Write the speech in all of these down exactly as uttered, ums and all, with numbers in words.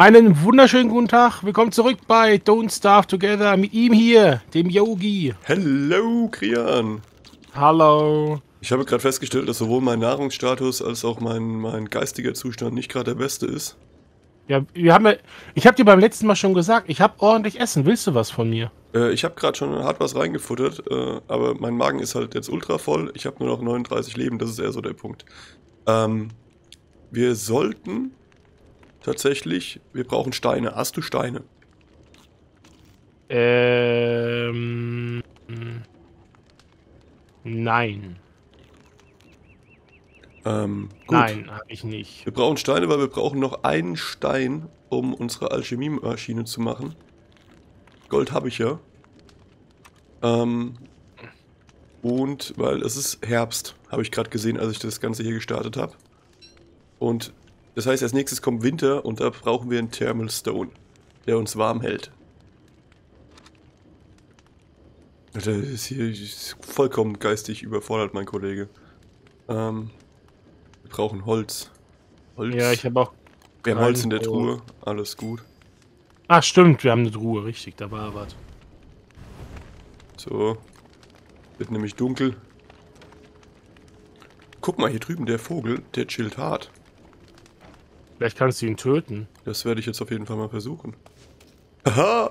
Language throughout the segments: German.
Einen wunderschönen guten Tag. Willkommen zurück bei Don't Starve Together mit ihm hier, dem Yogi. Hello, Krian. Hallo. Ich habe gerade festgestellt, dass sowohl mein Nahrungsstatus als auch mein, mein geistiger Zustand nicht gerade der beste ist. Ja, wir haben ja, ich habe dir beim letzten Mal schon gesagt, ich habe ordentlich Essen. Willst du was von mir? Äh, ich habe gerade schon hart was reingefuttert, äh, aber mein Magen ist halt jetzt ultra voll. Ich habe nur noch neununddreißig Leben, das ist eher so der Punkt. Ähm, wir sollten tatsächlich, wir brauchen Steine. Hast du Steine? Ähm... Nein. Ähm, gut. Nein, habe ich nicht. Wir brauchen Steine, weil wir brauchen noch einen Stein, um unsere Alchemiemaschine zu machen. Gold habe ich ja. Ähm, und weil es ist Herbst, habe ich gerade gesehen, als ich das Ganze hier gestartet habe. Und das heißt, als nächstes kommt Winter und da brauchen wir einen Thermal Stone, der uns warm hält. Der ist hier ist vollkommen geistig überfordert, mein Kollege. Ähm, wir brauchen Holz. Holz. Ja, ich habe auch... Wir haben Holz in der kein- Truhe, alles gut. Ach stimmt, wir haben eine Truhe, richtig, da war was. So. Wird nämlich dunkel. Guck mal, hier drüben der Vogel, der chillt hart. Vielleicht kannst du ihn töten. Das werde ich jetzt auf jeden Fall mal versuchen. Haha!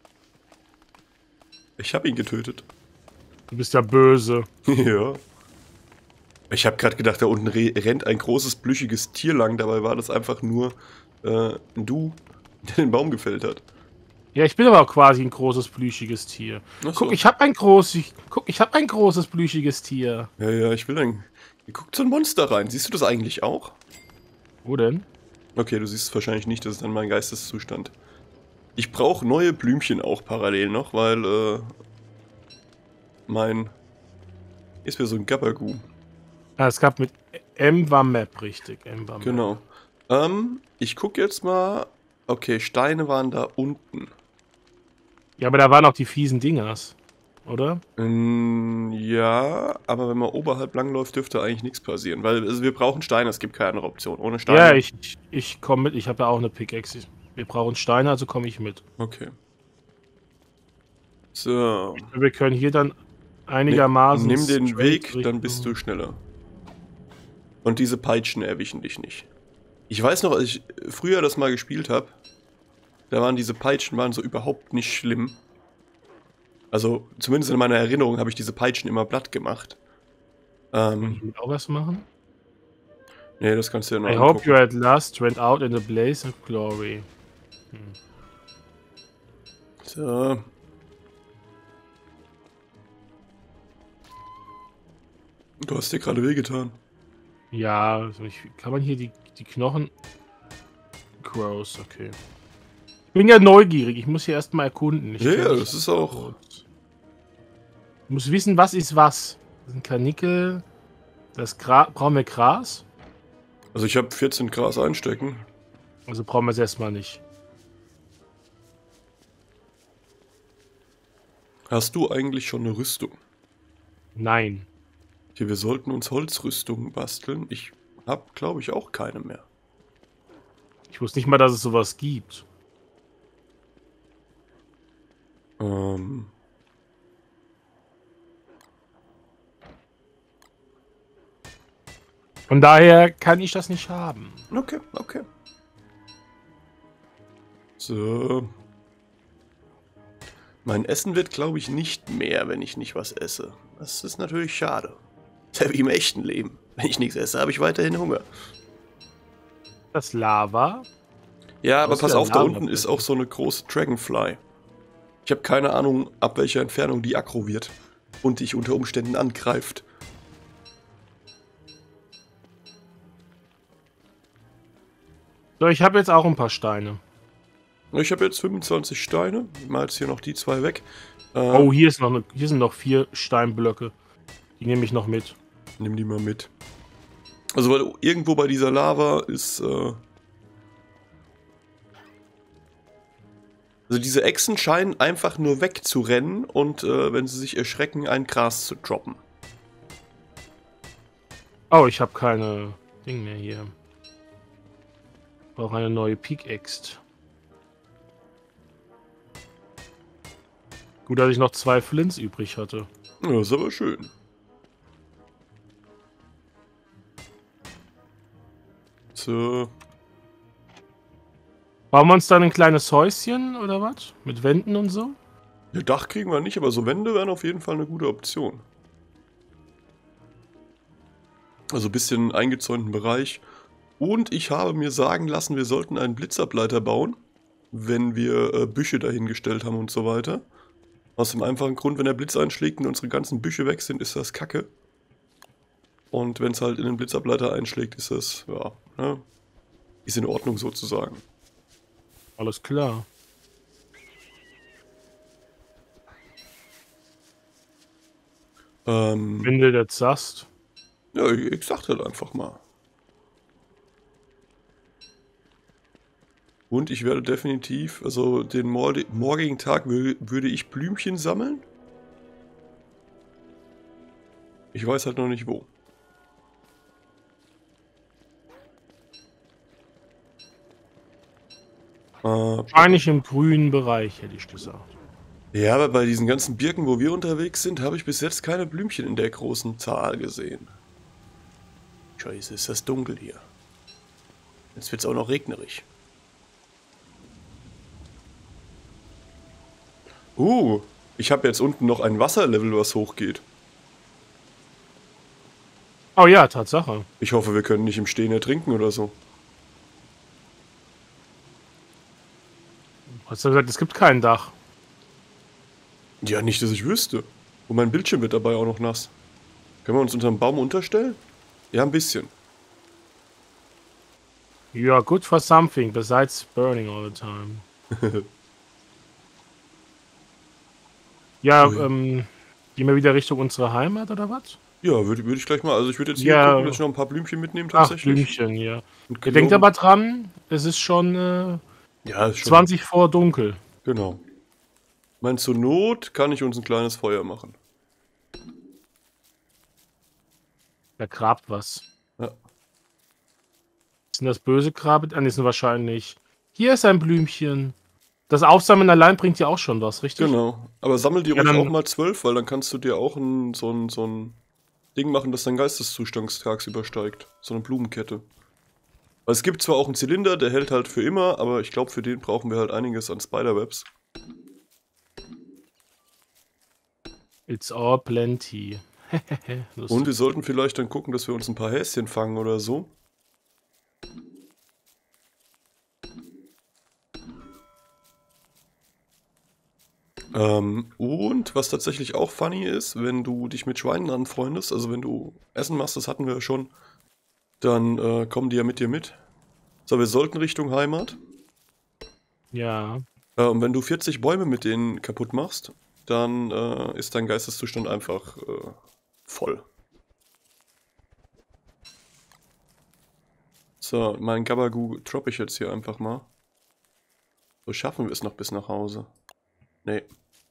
Ich habe ihn getötet. Du bist ja böse. Ja. Ich habe gerade gedacht, da unten re rennt ein großes, plüschiges Tier lang. Dabei war das einfach nur äh, ein Du, der den Baum gefällt hat. Ja, ich bin aber auch quasi ein großes, plüschiges Tier. Ach so. Guck, ich habe ein großes... Guck, ich habe ein großes, plüschiges Tier. Ja, ja, ich will dann... Hier guckt so ein Monster rein. Siehst du das eigentlich auch? Wo denn? Okay, du siehst es wahrscheinlich nicht. Das ist dann mein Geisteszustand. Ich brauche neue Blümchen auch parallel noch, weil äh, mein... Ist mir so ein Gabagoo. Ah, es gab mit M war Map, richtig. M war Map. Genau. Ähm, ich gucke jetzt mal... Okay, Steine waren da unten. Ja, aber da waren auch die fiesen Dingers, oder? Ähm, ja, aber wenn man oberhalb langläuft, dürfte eigentlich nichts passieren. Weil also wir brauchen Steine, es gibt keine andere Option. Ohne Steine... Ja, ich, ich, ich komme mit. Ich habe ja auch eine Pickaxe. Wir brauchen Steine, also komme ich mit. Okay. So. Wir können hier dann einigermaßen... Nimm den straight Weg, Richtung- dann bist du schneller. Und diese Peitschen erwischen dich nicht. Ich weiß noch, als ich früher das mal gespielt habe, da waren diese Peitschen waren so überhaupt nicht schlimm. Also, zumindest in meiner Erinnerung habe ich diese Peitschen immer platt gemacht. Kann Ähm, ich mit auch was machen? nee, das kannst du ja noch I hope angucken. you at last went out in the blaze of glory. So. Du hast dir gerade wehgetan. Ja, also ich, kann man hier die, die Knochen... Gross, okay. Ich bin ja neugierig, ich muss hier erstmal erkunden. Ich Ja, kenn ja, nicht das ist auch... Ich muss wissen, was ist was. Das ist ein Karnickel. Das Gra brauchen wir Gras? Also ich habe vierzehn Gras einstecken. Also brauchen wir es erstmal nicht. Hast du eigentlich schon eine Rüstung? Nein. Okay, wir sollten uns Holzrüstungen basteln. Ich habe, glaube ich, auch keine mehr. Ich wusste nicht mal, dass es sowas gibt. Ähm... Von daher kann ich das nicht haben. Okay, okay. So. Mein Essen wird, glaube ich, nicht mehr, wenn ich nicht was esse. Das ist natürlich schade. Das ist ja wie im echten Leben. Wenn ich nichts esse, habe ich weiterhin Hunger. Das Lava. Ja, aber Das ist pass ja auf, da Lava, unten ist bitte. auch so eine große Dragonfly. Ich habe keine Ahnung, ab welcher Entfernung die aggro wird und dich unter Umständen angreift. So, ich habe jetzt auch ein paar Steine. Ich habe jetzt fünfundzwanzig Steine. Mal jetzt hier noch die zwei weg. Äh, Oh, hier, ist noch eine, hier sind noch vier Steinblöcke. Die nehme ich noch mit. Nimm die mal mit. Also, weil irgendwo bei dieser Lava ist, äh... Also diese Echsen scheinen einfach nur wegzurennen und, äh, wenn sie sich erschrecken, ein Gras zu droppen. Oh, ich habe keine Ding mehr hier. Ich brauche eine neue Pickaxe. Gut, dass ich noch zwei Flints übrig hatte. Ja, das ist aber schön. So. Bauen wir uns dann ein kleines Häuschen oder was? Mit Wänden und so? Ja, Dach kriegen wir nicht, aber so Wände wären auf jeden Fall eine gute Option. Also ein bisschen eingezäunten Bereich. Und ich habe mir sagen lassen, wir sollten einen Blitzableiter bauen, wenn wir äh, Büsche dahingestellt haben und so weiter. Aus dem einfachen Grund, wenn der Blitz einschlägt und unsere ganzen Büsche weg sind, ist das Kacke. Und wenn es halt in den Blitzableiter einschlägt, ist das, ja, ne, ist in Ordnung sozusagen. Alles klar. Ähm, Wenn du das sagst. ja, ich, ich sag das einfach mal. Und ich werde definitiv, also den mord morgigen Tag wür würde ich Blümchen sammeln. Ich weiß halt noch nicht wo. Äh, Wahrscheinlich im grünen Bereich, hätte ich gesagt. ja, aber bei diesen ganzen Birken, wo wir unterwegs sind, habe ich bis jetzt keine Blümchen in der großen Zahl gesehen. Scheiße, ist das dunkel hier. Jetzt wird es auch noch regnerisch. Uh, ich habe jetzt unten noch ein Wasserlevel, was hochgeht. Oh ja, Tatsache. Ich hoffe, wir können nicht im Stehen ertrinken oder so. Hast du gesagt, es gibt kein Dach? Ja, nicht, dass ich wüsste. Und mein Bildschirm wird dabei auch noch nass. Können wir uns unter dem Baum unterstellen? Ja, ein bisschen. You are good for something besides burning all the time. Ja, Ui. ähm, gehen wir wieder Richtung unsere Heimat oder was? Ja, würde würd ich gleich mal. Also ich würde jetzt hier Ja. gucken, dass ich noch ein paar Blümchen mitnehme Ach, tatsächlich. Blümchen, ja. Und Ihr denkt Klonen. aber dran, es ist schon äh, Ja, ist schon. zwanzig vor dunkel. Genau. Ich meine, zur Not kann ich uns ein kleines Feuer machen. Da grabt was. Ja. Sind das böse Grabe? Ah, die sind wahrscheinlich. Hier ist ein Blümchen. Das Aufsammeln allein bringt ja auch schon was, richtig? Genau. Aber sammel dir Ja, ruhig dann- auch mal zwölf, weil dann kannst du dir auch ein, so, ein, so ein Ding machen, das dein Geisteszustand tagsüber steigt. So eine Blumenkette. Weil es gibt zwar auch einen Zylinder, der hält halt für immer, aber ich glaube, für den brauchen wir halt einiges an Spiderwebs. It's all plenty. Lustig. Und wir sollten vielleicht dann gucken, dass wir uns ein paar Häschen fangen oder so. Ähm, und was tatsächlich auch funny ist, wenn du dich mit Schweinen anfreundest, also wenn du Essen machst, das hatten wir ja schon, dann äh, kommen die ja mit dir mit. So, wir sollten Richtung Heimat. Ja. Äh, und wenn du vierzig Bäume mit denen kaputt machst, dann äh, ist dein Geisteszustand einfach äh, voll. So, mein Gabagu droppe ich jetzt hier einfach mal. So schaffen wir es noch bis nach Hause. Nee.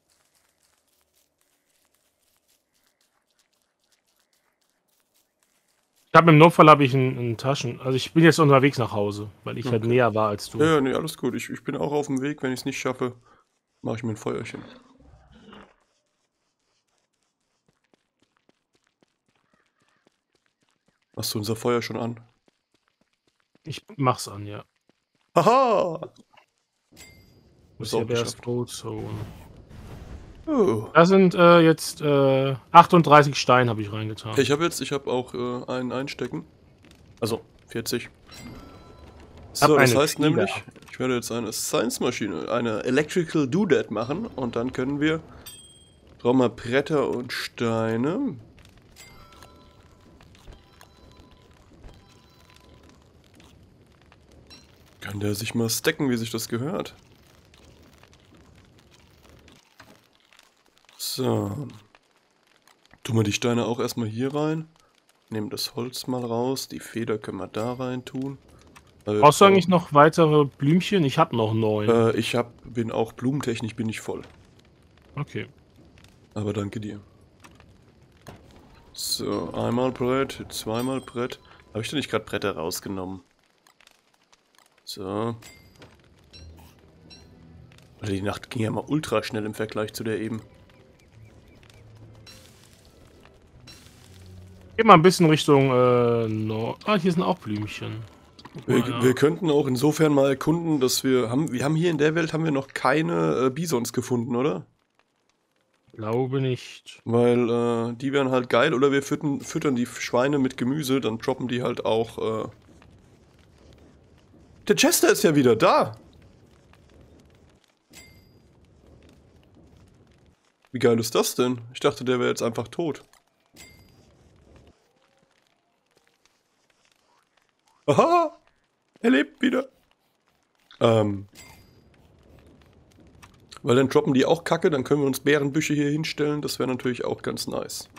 Ich habe im Notfall habe ich einen, einen Taschen. Also ich bin jetzt unterwegs nach Hause, weil ich halt Okay. näher war als du. Ja, ja, nee, alles gut. Ich, ich bin auch auf dem Weg. Wenn ich es nicht schaffe, mache ich mir ein Feuerchen. Hast du unser Feuer schon an? Ich mach's an, ja. Haha! Muss Ist auch ja das geschafft. Boot so. Oh. Da sind äh, jetzt äh, achtunddreißig Steine habe ich reingetan. Ich habe jetzt, ich habe auch äh, einen einstecken. Also vierzig. So, Hab das eine heißt Flieder. nämlich, ich werde jetzt eine Science-Maschine, eine Electrical Doodad machen und dann können wir, brauchen wir Bretter und Steine. Kann der sich mal stacken, wie sich das gehört. So. Tun wir die Steine auch erstmal hier rein. Nehmen das Holz mal raus. Die Feder können wir da rein tun. Weil wir Brauchst du brauchen- eigentlich noch weitere Blümchen? Ich habe noch neun. Äh, ich hab, bin auch blumentechnisch bin ich voll. Okay. Aber danke dir. So, einmal Brett, zweimal Brett. Habe ich denn nicht gerade Bretter rausgenommen? So. Also die Nacht ging ja mal ultra schnell im Vergleich zu der eben. Geh mal ein bisschen Richtung äh, Nord. Ah, hier sind auch Blümchen. Wir, Mal, ja. wir könnten auch insofern mal erkunden, dass wir haben, wir haben hier in der Welt haben wir noch keine äh, Bisons gefunden, oder? Glaube nicht. Weil äh, die wären halt geil, oder wir füttern, füttern die Schweine mit Gemüse, dann droppen die halt auch. Äh Der Chester ist ja wieder da! Wie geil ist das denn? Ich dachte, der wäre jetzt einfach tot. Aha! Er lebt wieder. Ähm. Weil dann droppen die auch Kacke, dann können wir uns Bärenbüsche hier hinstellen. Das wäre natürlich auch ganz nice.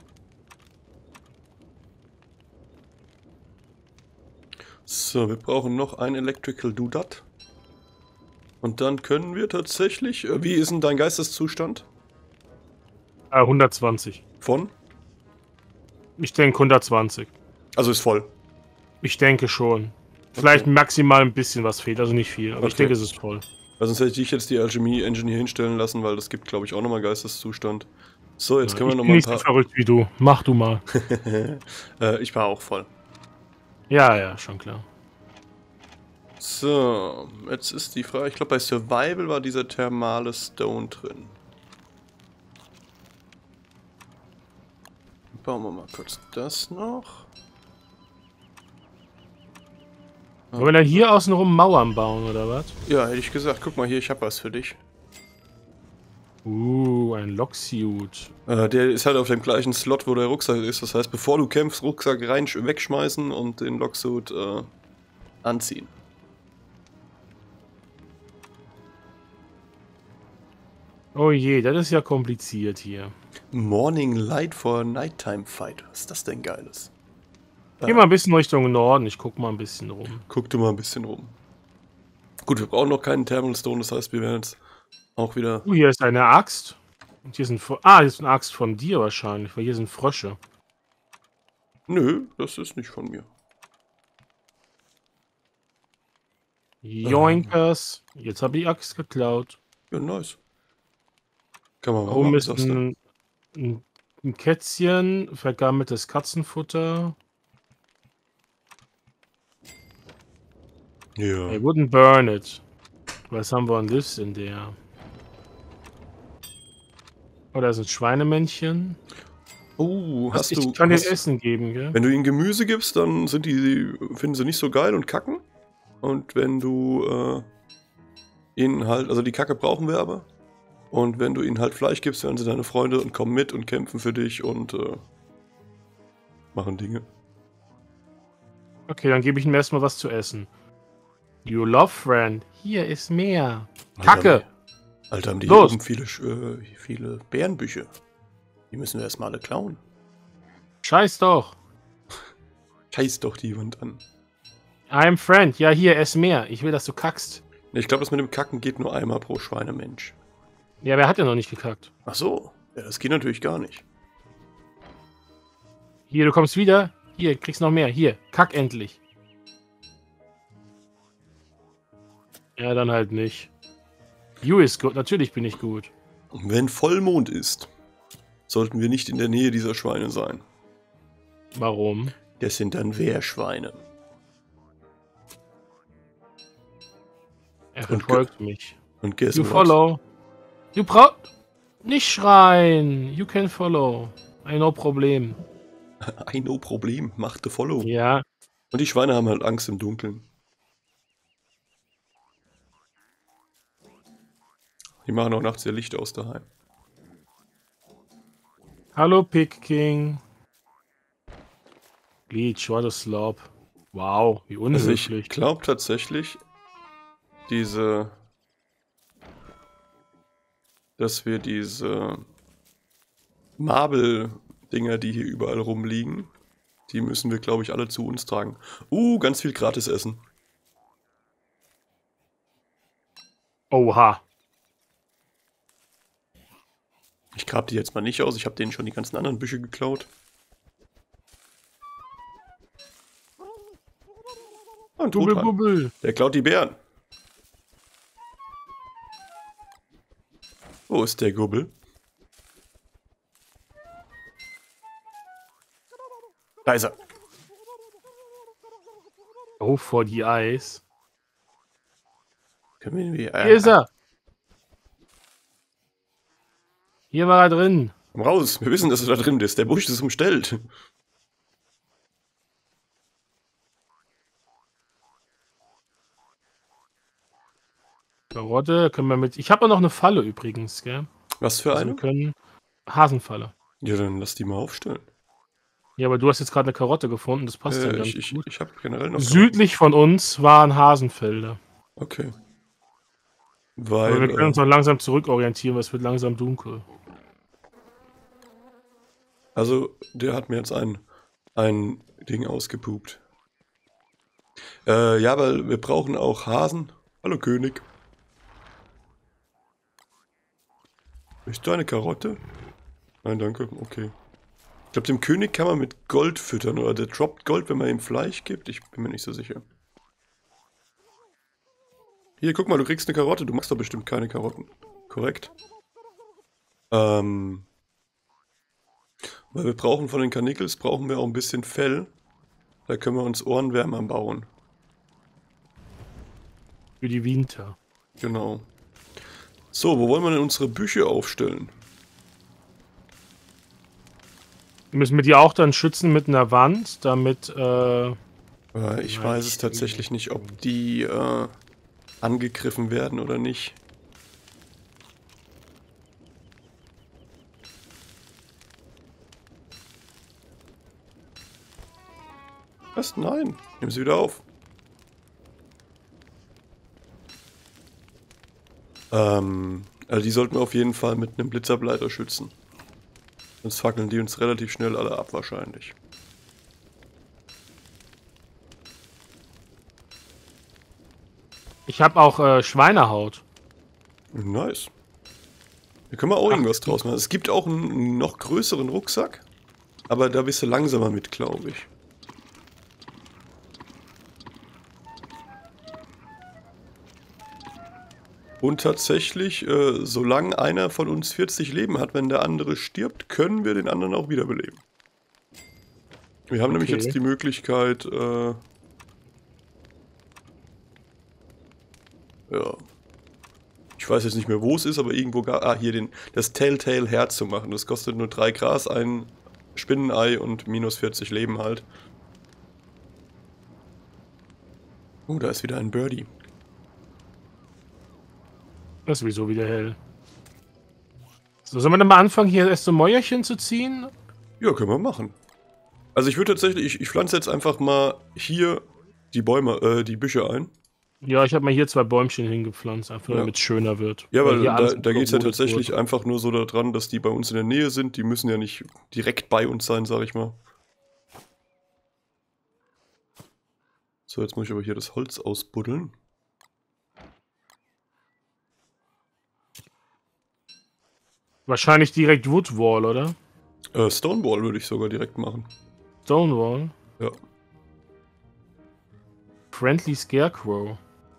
So, wir brauchen noch ein Electrical Doodad. Und dann können wir tatsächlich... Äh, wie ist denn dein Geisteszustand? Äh, hundertzwanzig. Von? Ich denke hundertzwanzig. Also ist voll. Ich denke schon. Vielleicht Okay. maximal ein bisschen was fehlt, also nicht viel. Aber ich Okay. denke, es ist voll. Weil sonst hätte ich jetzt die Alchemie-Engine hier hinstellen lassen, weil das gibt, glaube ich, auch nochmal Geisteszustand. So, jetzt Ja, können wir ich bin nochmal ein nicht so paar... verrückt wie du. Mach du mal. äh, ich war auch voll. Ja, ja, schon klar. So, jetzt ist die Frage, ich glaube bei Survival war dieser thermale Stone drin. Bauen wir mal kurz das noch. Wollen wir dann hier außenrum Mauern bauen, oder was? Ja, hätte ich gesagt, guck mal hier, ich habe was für dich. Uh, ein Locksuit. Äh, der ist halt auf dem gleichen Slot, wo der Rucksack ist. Das heißt, bevor du kämpfst, Rucksack rein, wegschmeißen und den Locksuit äh, anziehen. Oh je, das ist ja kompliziert hier. Morning Light for Nighttime Fight. Was ist das denn Geiles? Geh mal ein bisschen Richtung Norden, ich guck mal ein bisschen rum. Guck du mal ein bisschen rum. Gut, wir brauchen noch keinen Thermal Stone, das heißt, wir werden jetzt auch wieder... Uh, hier ist eine Axt. Und hier sind... Fr- Ah, hier ist eine Axt von dir wahrscheinlich, weil hier sind Frösche. Nö, das ist nicht von mir. Joinkers. Jetzt habe ich die Axt geklaut. Ja, nice. Kann man mal Oben machen, ist sagst du. ein, ein, ein Kätzchen, vergammeltes Katzenfutter. Ja. I wouldn't burn it. Was haben wir an Lives in der? Oh, da sind Schweinemännchen. Oh, Was, hast ich du... kann dir hast, Essen geben, gell? Wenn du ihnen Gemüse gibst, dann sind die, finden sie nicht so geil und kacken. Und wenn du äh, ihnen halt, also die Kacke brauchen wir aber. Und wenn du ihnen halt Fleisch gibst, werden sie deine Freunde und kommen mit und kämpfen für dich und äh, machen Dinge. Okay, dann gebe ich ihm erstmal was zu essen. You love friend. Hier ist mehr. Alter, Kacke! Alter, haben die Los. hier oben viele, äh, viele Bärenbüsche. Die müssen wir erstmal alle klauen. Scheiß doch. Scheiß doch die Wand an. I'm friend. Ja, hier, ess mehr. Ich will, dass du kackst. Ich glaube, das mit dem Kacken geht nur einmal pro Schweinemensch. Ja, wer hat ja noch nicht gekackt? Ach so, ja, das geht natürlich gar nicht. Hier, du kommst wieder. Hier, kriegst noch mehr. Hier, kack endlich. Ja, dann halt nicht. You is good. Natürlich bin ich gut. Wenn Vollmond ist, sollten wir nicht in der Nähe dieser Schweine sein. Warum? Das sind dann Wehrschweine. Er Und verfolgt mich. Und guess You what? follow. You brauch... Nicht schreien. You can follow. I no Problem. I no Problem, macht the follow. Ja. Und die Schweine haben halt Angst im Dunkeln. Die machen auch nachts ihr Licht aus daheim. Hallo, Pig King. Leech, what a slob. Wow, wie Also ich unhöflich. glaube tatsächlich, diese... dass wir diese Marble-Dinger, die hier überall rumliegen, die müssen wir, glaube ich, alle zu uns tragen. Uh, ganz viel Gratis-Essen. Oha. Ich grab die jetzt mal nicht aus, ich habe denen schon die ganzen anderen Büsche geklaut. Ah, ein Bubbel, Truthahn. bubbel. Der klaut die Beeren. Wo ist der Gubbel? Da ist er. Oh, vor die Eis. Können wir irgendwie, äh, Hier ist er. Hier war er drin. Komm raus, wir wissen, dass er da drin ist. Der Busch ist umstellt. Karotte können wir mit. Ich habe noch eine Falle übrigens, gell? Was für Also eine? wir können Hasenfalle. Ja, dann lass die mal aufstellen. Ja, aber du hast jetzt gerade eine Karotte gefunden, das passt ja Äh, ganz ich ich, gut. ich habe generell noch... Südlich von uns waren Hasenfelder. Okay. Aber Weil... wir können uns Äh, noch langsam zurückorientieren, weil es wird langsam dunkel. also, der hat mir jetzt ein, ein Ding ausgepupt. Äh, ja, weil wir brauchen auch Hasen. Hallo König. Ist du eine Karotte? Nein, danke. Okay. Ich glaube, dem König kann man mit Gold füttern, oder der droppt Gold, wenn man ihm Fleisch gibt. Ich bin mir nicht so sicher. Hier, guck mal, du kriegst eine Karotte. Du magst doch bestimmt keine Karotten. Korrekt. Ähm... Weil wir brauchen von den Karnickels, brauchen wir auch ein bisschen Fell. Da können wir uns Ohrenwärmer bauen. Für die Winter. Genau. So, wo wollen wir denn unsere Büsche aufstellen? Müssen wir die auch dann schützen mit einer Wand, damit, äh... Äh, ich weiß es tatsächlich nicht, ob die äh, angegriffen werden oder nicht. Was? Nein. Nimm sie wieder auf. Ähm, also die sollten wir auf jeden Fall mit einem Blitzableiter schützen. Sonst fackeln die uns relativ schnell alle ab wahrscheinlich. Ich habe auch äh, Schweinehaut. Nice. Da können wir auch Ach, irgendwas draus machen. Es gibt auch einen noch größeren Rucksack, aber da bist du langsamer mit, glaube ich. Und tatsächlich, äh, solange einer von uns vierzig Leben hat, wenn der andere stirbt, können wir den anderen auch wiederbeleben. Wir haben nämlich Okay. jetzt die Möglichkeit, äh, ja, ich weiß jetzt nicht mehr, wo es ist, aber irgendwo gar, ah, hier den, das Telltale Herz zu machen. Das kostet nur drei Gras, ein Spinnenei und minus vierzig Leben halt. Oh, da ist wieder ein Birdie. Das ist sowieso wieder hell. So, sollen wir dann mal anfangen, hier erst so Mäuerchen zu ziehen? Ja, können wir machen. Also ich würde tatsächlich, ich, ich pflanze jetzt einfach mal hier die Bäume, äh, die Büsche ein. Ja, ich habe mal hier zwei Bäumchen hingepflanzt, einfach Ja. damit es schöner wird. Ja, weil hier da, alles da geht es ja überrodet tatsächlich wurde. einfach nur so daran, dass die bei uns in der Nähe sind. Die müssen ja nicht direkt bei uns sein, sag ich mal. So, jetzt muss ich aber hier das Holz ausbuddeln. Wahrscheinlich direkt Woodwall, oder? Äh, Stonewall würde ich sogar direkt machen. Stonewall. Ja. Friendly Scarecrow.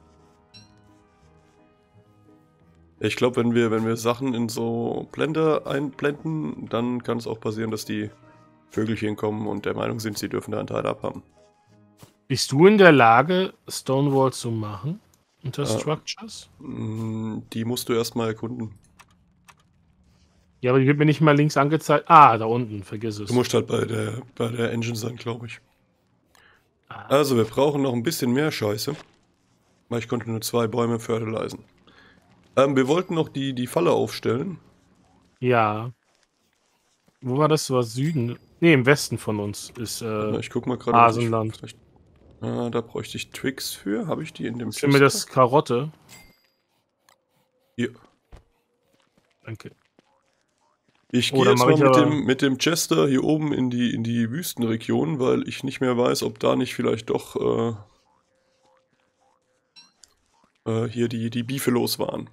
Ich glaube, wenn wir, wenn wir Sachen in so Blender einblenden, dann kann es auch passieren, dass die Vögelchen kommen und der Meinung sind, sie dürfen da einen Teil abhaben. Bist du in der Lage, Stonewall zu machen? Unter Äh. Structures? Mm, Die musst du erstmal erkunden. Ja, aber die wird mir nicht mal links angezeigt. Ah, da unten, vergiss es. Du musst halt bei der, bei der Engine sein, glaube ich. Ah. Also, wir brauchen noch ein bisschen mehr Scheiße. Weil ich konnte nur zwei Bäume fertilisieren. Ähm, wir wollten noch die, die Falle aufstellen. Ja. Wo war das? War Süden? Ne, im Westen von uns ist Na, äh, ich guck mal gerade. Hasenland. vielleicht- Ah, da bräuchte ich Twigs für. Habe ich die in dem Ist mir das Karotte? Hier. Danke. Ich Oh, gehe dann jetzt mach mal ich mit aber- dem, mit dem Chester hier oben in die, in die Wüstenregion, weil ich nicht mehr weiß, ob da nicht vielleicht doch äh, äh, hier die, die Biefelos waren.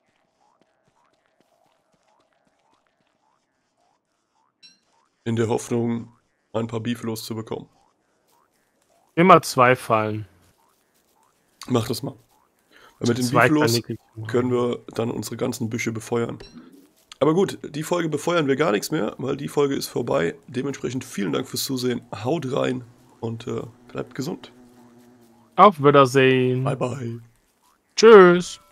In der Hoffnung, ein paar Biefelos zu bekommen. Immer zwei Fallen. Mach das mal. Weil mit den Zwei Biefelos Kanickel. können wir dann unsere ganzen Büsche befeuern. Aber gut, die Folge befeuern wir gar nichts mehr, weil die Folge ist vorbei. Dementsprechend vielen Dank fürs Zusehen. Haut rein und äh, bleibt gesund. Auf Wiedersehen. Bye, bye. Tschüss.